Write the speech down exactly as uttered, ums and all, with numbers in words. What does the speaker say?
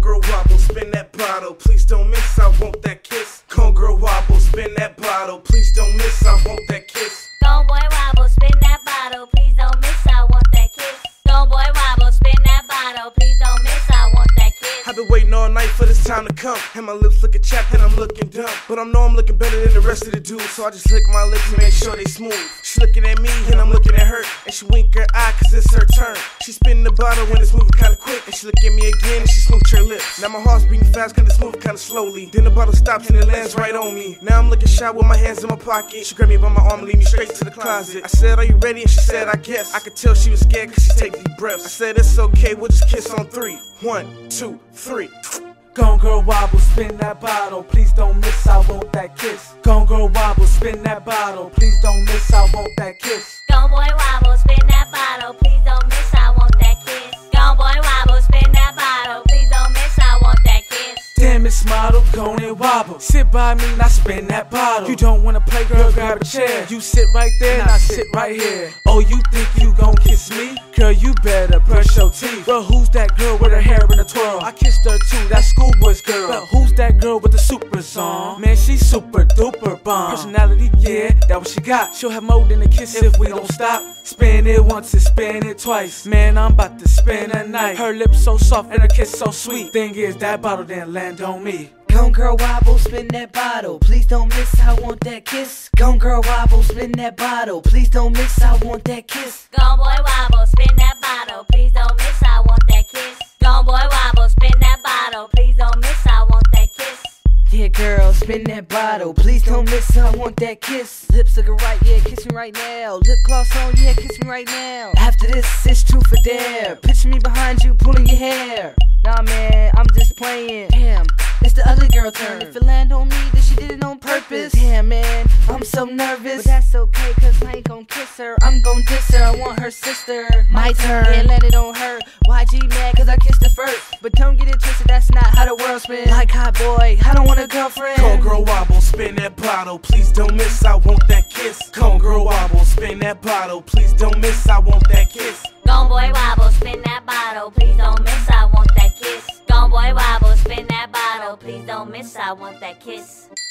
girl wobble, spin that bottle, please don't miss, I want that kiss. Come girl wobble, spin that bottle, please don't miss, I want that kiss. Go boy wobble, spin that bottle, please don't miss, I want that kiss. Go boy wobble, spin that bottle, please don't miss, I want that kiss. I've been waiting all night for this time to come, and my lips looking chapped and I'm looking dumb. But I know I'm looking better than the rest of the dudes, so I just lick my lips and make sure they smooth. She looking at me and I'm looking at her, and she wink her eye cause it's her turn. She spinning the bottle when it's moving kinda quick, and she look at me again and she smooch her lips. Now my heart's beating fast cause it's moving kinda slowly. Then the bottle stops and it lands right on me. Now I'm looking shy with my hands in my pocket. She grabbed me by my arm and lead me straight to the closet. I said, are you ready? And she said, I guess. I could tell she was scared cause she take deep breaths. I said, it's okay, we'll just kiss on three. One, two, three. Gone girl wobble, spin that bottle, please don't miss, I want that kiss. Gone girl wobble, spin that bottle, please don't miss, I want that kiss. Go boy wobble, spin that bottle, please don't miss, I want that kiss. Go boy wobble, spin that bottle, please don't miss, I want that kiss. Damn, Miss Model, go and wobble. Sit by me, not spin that bottle. You don't wanna play, girl, grab a chair. You sit right there, and I sit right here. Oh, you think you gon' kiss me? Girl, you better brush your teeth. Well, who's that girl with her hair in a twirl? I kissed her too, that schoolboy's girl. But who's that girl with the super song? Man, she's super duper bomb. Personality, yeah, that what she got. She'll have more than a kiss if we don't stop. Spin it once and spin it twice. Man, I'm about to spin a night. Her lips so soft and her kiss so sweet. Thing is, that bottle didn't land on me. Gone girl wobble, spin that bottle, please don't miss, I want that kiss. Gone girl wobble, spin that bottle, please don't miss, I want that kiss. Go boy wobble, spin that bottle, please don't miss, I want that kiss. Go boy wobble, spin that bottle, please don't miss, I want that kiss. Yeah girl, spin that bottle, please don't miss, I want that kiss. Lips looking right, yeah, kiss me right now. Lip gloss on, yeah, kiss me right now. After this, it's truth or dare. Picture me behind you, pulling your hair. Nah man, I'm just playing. Damn, it's the other girl turn. If it land on me, then she did it on purpose. Damn man, I'm so nervous. But that's okay, cause I ain't gon' kiss her. I'm gon' diss her, I want her sister. My turn, yeah, landed on her. Y G mad cause I kissed her first. But don't get it twisted, that's not how the world spins. Like hot boy, I don't want a girlfriend. Come girl wobble, spin that bottle, please don't miss, I want that kiss. Come girl wobble, spin that bottle, please don't miss, I want that kiss. Go boy wobble, spin that bottle, please don't miss, I want that kiss. Go boy wobble, spin that bottle, please don't miss, I want that kiss.